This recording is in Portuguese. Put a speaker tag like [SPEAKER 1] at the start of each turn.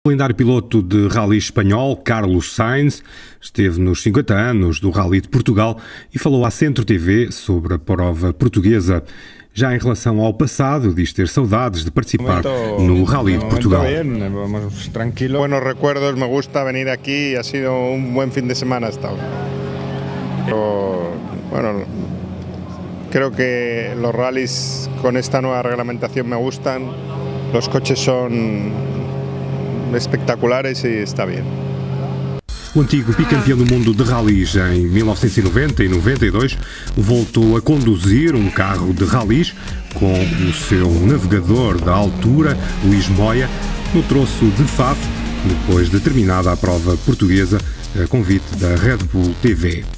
[SPEAKER 1] O lendário piloto de rally espanhol, Carlos Sainz, esteve nos 50 anos do Rally de Portugal e falou à Centro TV sobre a prova portuguesa. Já em relação ao passado, diz ter saudades de participar no Rally de Portugal.
[SPEAKER 2] Vamos tranquilo. Buenos recuerdos, me gusta venir aquí, ha sido un buen fin de semana hasta ahora. Bueno, creo que los rallies con esta nueva reglamentación me gustan, los coches son espectaculares e está bem.
[SPEAKER 1] O antigo bicampeão do mundo de rallies em 1990 e 92 voltou a conduzir um carro de rallies com o seu navegador da altura, Luís Moya, no troço de Faf, depois de terminada a prova portuguesa a convite da Red Bull TV.